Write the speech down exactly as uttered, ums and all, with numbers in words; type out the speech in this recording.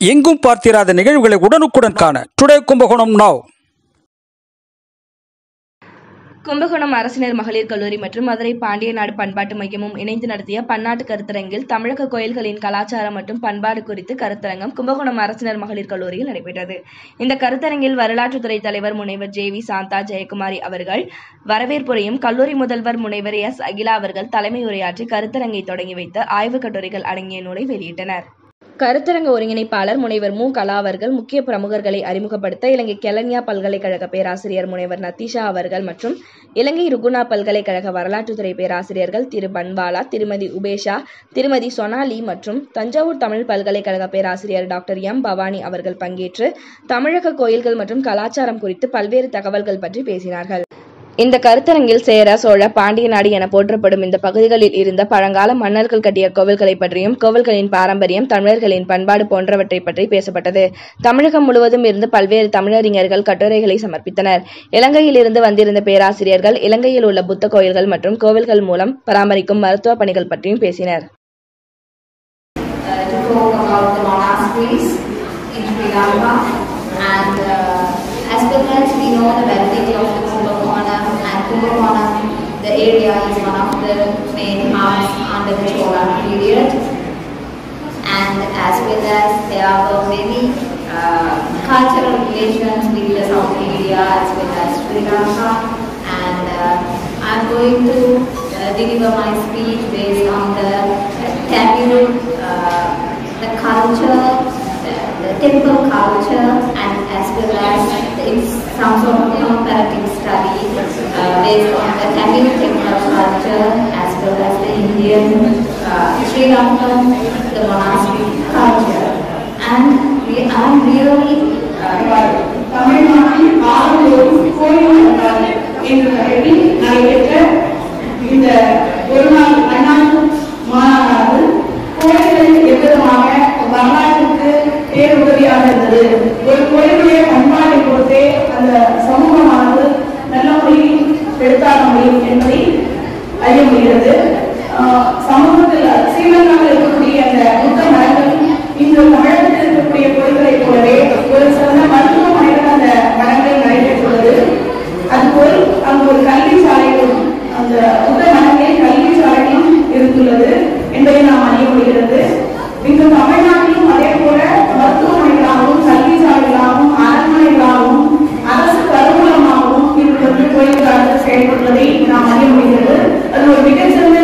எங்கும் பார்த்திராத நிகழ்வுகளை உடனுக்குடன் காண டுடே கும்பகோணம் நவ். கும்பகோணம் அரசினர் மகளிர் கல்லூரி மற்றும் மதுரை பாண்டியநாடு பண்பாட்டு மையமும் இணைந்து நடத்திய பன்னாட்டு கருத்தரங்கில் தமிழக கோயில்களின் கலாச்சாரம் மற்றும் பண்பாடு குறித்து கருத்தரங்கம் கும்பகோணம் அரசினர் மகளிர் கல்லூரியில் நடைபெற்றது. இந்த கருத்தரங்கில் வரலாற்றுத்துறை தலைவர் முனைவர் ஜே வி சாந்தா ஜெயக்குமாரி அவர்கள் வரவேற்புரையும், கல்லூரி முதல்வர் முனைவர் எஸ் அகிலா அவர்கள் தலைமை உரையாற்றி கருத்தரங்கை தொடங்கி வைத்து ஆய்வுக் கட்டுரைகள் அடங்கிய நூலை வெளியிட்டனர். கருத்தரங்க ஒருங்கிணைப்பாளர் முனைவர் மு கலா அவர்கள் முக்கிய பிரமுகர்களை அறிமுகப்படுத்த இலங்கை கெலன்யா பல்கலைக்கழக பேராசிரியர் முனைவர் நத்தீஷா அவர்கள் மற்றும் இலங்கை ருகுணா பல்கலைக்கழக வரலாற்றுத்துறை பேராசிரியர்கள் திரு பன்வாலா, திருமதி உபேஷா, திருமதி சொனாலி மற்றும் தஞ்சாவூர் தமிழ் பல்கலைக்கழக பேராசிரியர் டாக்டர் எம் பவானி அவர்கள் பங்கேற்று தமிழக கோயில்கள் மற்றும் கலாச்சாரம் குறித்து பல்வேறு தகவல்கள் பற்றி பேசினார்கள். இந்த கருத்தரங்கில் சேர, சோழ, பாண்டிய நாடு என போற்றப்படும் இந்த பகுதிகளில் இருந்த பழங்கால மன்னர்கள் கட்டிய கோவில்களை பற்றியும், கோவில்களின் பாரம்பரியம், தமிழர்களின் பண்பாடு போன்றவற்றை பற்றி பேசப்பட்டது. தமிழகம் முழுவதும் இருந்து பல்வேறு தமிழறிஞர்கள் கட்டுரைகளை சமர்ப்பித்தனர். இலங்கையில் இருந்து வந்திருந்த பேராசிரியர்கள் இலங்கையில் உள்ள புத்த கோயில்கள் மற்றும் கோவில்கள் மூலம் பராமரிக்கும் மருத்துவ பணிகள் பற்றியும் பேசினர். Kumbhakonam, the area is one of the main hubs under the Chola period, and as well as there were many uh, cultural relations with the South India as well as Sri Lanka, and uh, I am going to uh, deliver my speech based on the uh, Tamil, uh, the culture, the, the temple culture, and as well as it's some sort of comparative study uh, based on the Tamil temple culture as well as the Indian, uh, Sri Lankan, the monastic culture. And we are really Tamil Nadu ஆறுதோறும் கோயில் என்று நடைபெற்ற இந்த ஒரு நாள் பன்னாட்டு மாநாடு கோயில்களில் எவ்விதமாக வரலாற்றுக்கு பேருதவியாக இருந்தது. ஒரு கோயிலுடைய பண்பாட்டை பொறுத்தே அந்த சமூகமானது நல்ல முறையில் எடுத்தாட முடியும் என்பதை அறிய முடிகிறது. சமூகத்தில் ஸ்ரீலங்காவில் இருக்கக்கூடிய அந்த புத்த மரங்கள் இன்று தமிழகத்தில் இருக்கக்கூடிய கோயில்களை போலவே ஒரு சிறந்த மருத்துவமனைகள் அந்த மரங்களில் நடைபெற்றுள்ளது. அதுபோல் அங்கு ஒரு கல்வி சாலைகளும் அந்த புத்த மரங்களில் கல்வி சாலைகளும் இருந்துள்ளது என்பதை நாம் அறிய முடிகிறது. இங்கு தமிழ்நாட்டிலும் அதே போல மருத்துவமனைகளாகவும் கல்வி சாலைகளாகவும் அரண்மனைகளாகவும் அரசு கருவூலமாகவும் இது வந்து கோயில்களாக செயல்படுவதை நாம் அறிய முடிகிறது. அது ஒரு மிகச்சிறந்த